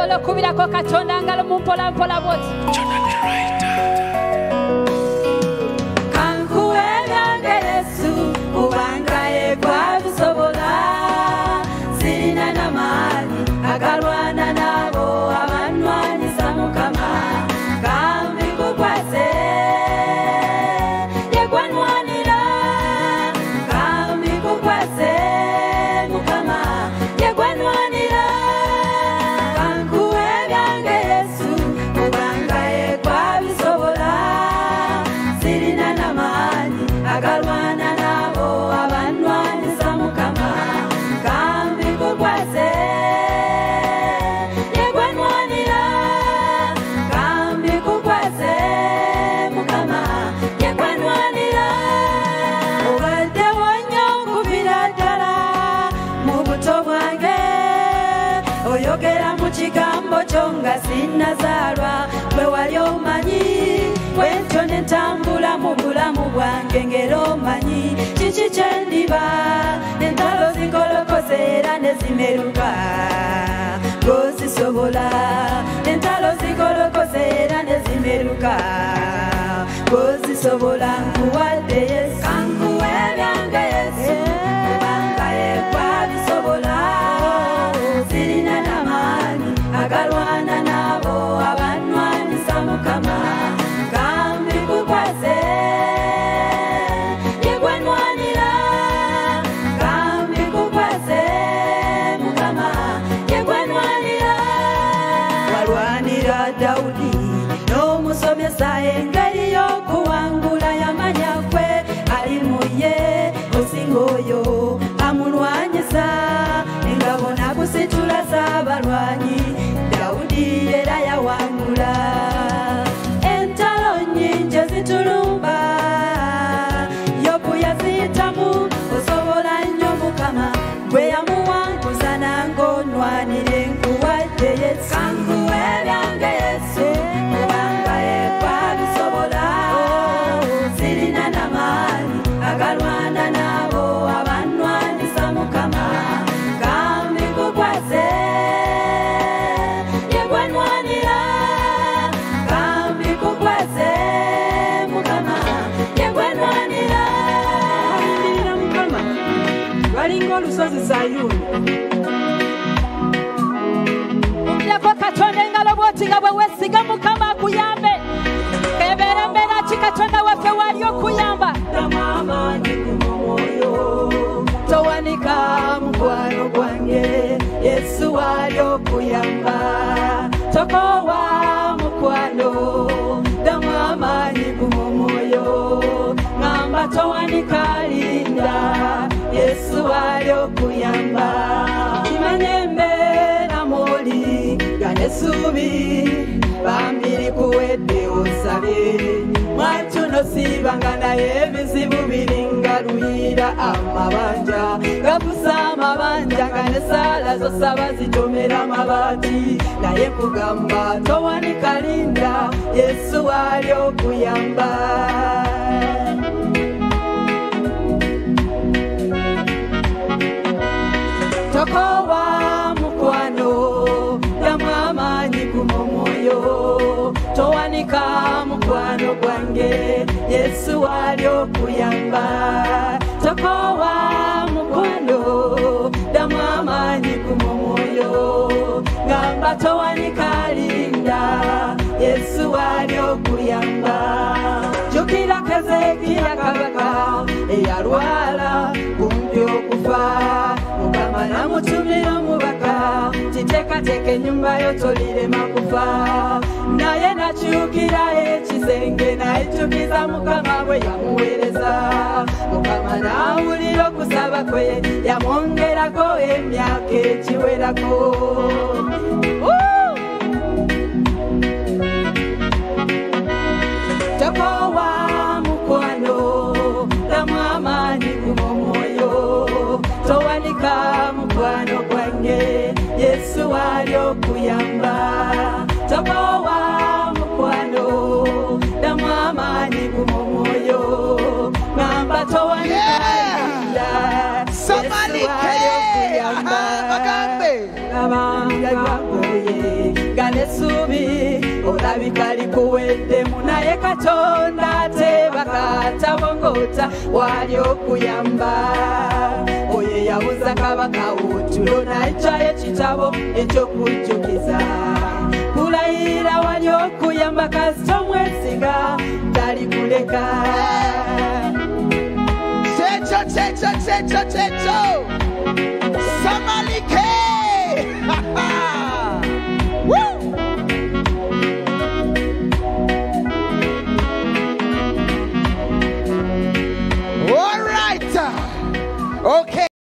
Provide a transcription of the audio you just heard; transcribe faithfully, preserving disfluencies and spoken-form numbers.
osobola kubirako katonda ngalo mumpola mpola boti kankuwebyange Yesu ubangaye kwa bisobola sirina namani agalwana nabo abanwanisa mukama kambi kukwase yegwanwanira kambi kukwase mukama yegwanwanira kankuwebyange Yesu ubangaye kwa bisobola sirina namani agalwana nabo abanwanisa mukama kambi kukwase yegwanwanira kambi kukwase mukama yegwanwanira obadde wanyongubira ddala mu buto bwange oyogera mu kigambo kyo nga sinnazaalwa bwe wali omanyi bwentyo ne ntambula mu bulamu bwange ngera omanyi kiki kye ndiba entalo zingolokose era ne zimeruka gozisobola entalo zingolokose era ne zimeruka gozisobola nkuwadde Yesu kankuwebyange Yesu ubangaye kwa bisobola sirina namani agalwana nabo abanwanisa mukama kambi kukwase yegwanwanira kambi kukwase mukama yegwanwanira walwanira Dawudi n'omusomesa engeri y'okuwangula yamanya kwe ali mu ye osinga oyo amulwanyisa engabo nakusitula z'abalwanyi Dawudi era yawangula entalo nnyingi zitulumba Yobu yaziyitamu osobola nnyo mukama gwe yamuwanguza nangonwanire nkuwadde Yesu kankuwebyange Yesu ubangaye kwa bisobola sirina namani agalwana nabo abanwanisa mukama kambi kukwase yegwanwanira kambi kukwase mukama yegwanwanira alindirira mukama balinga olusozi Sayuni umyako katonda engalo bwoti nga bwe wesiga mukama akuyambe kebera mbera ki katonda waffe wali okuyamba amaanyi ku mwoyo towanika mukwano gwange Yesu wali okuyamba tokowa mukwano damu amaanyi ku mwoyo ngamba towanika linda Yesu wali okuyamba kimanye mbeera muli ganesubi bambiri kuwedde osabe mwatuno sibanga naye ebizibu biringa luyira amabanja gapusa amabanja ganesaala zosaba zitomera amabaati naye kugamba towanika linda Yesu wali okuyamba tokowa mukwano damu amaanyi ku mwoyo towanika mukwano gwange Yesu wali okuyamba tokowa mukwano damu amaanyi ku mwoyo ngamba towanika linda Yesu wali okuyamba jukira Keezeekiya kabaka eyalwala kumpi okufa mukama namutumira omubaka kiteekateeka ennyumba yo tolirema kufa naye nakyukira ekisenge nayitukiza mukama bwe yamuweereza mukama n'awulira okusaba kwe yamwongerako emyaka ekiwerako tokowa mukwano damu amaanyi ku mwoyo towanika mukwano gwange Yesu wali okuyamba tokowa mukwano damu amaanyi ku mwoyo ngamba towanika linda Somebody Yesu wali okuyamba bagambe abanga era nesubi olabika likuwedde munaye Katonda tebaka tabongota wali okuyamba oye yabuza kabaka utulo naitwaye kitabo ekyokujjukiza kulayira wali okuyamba kasito mwesiga talikuleka Checho, checho, checho, checho.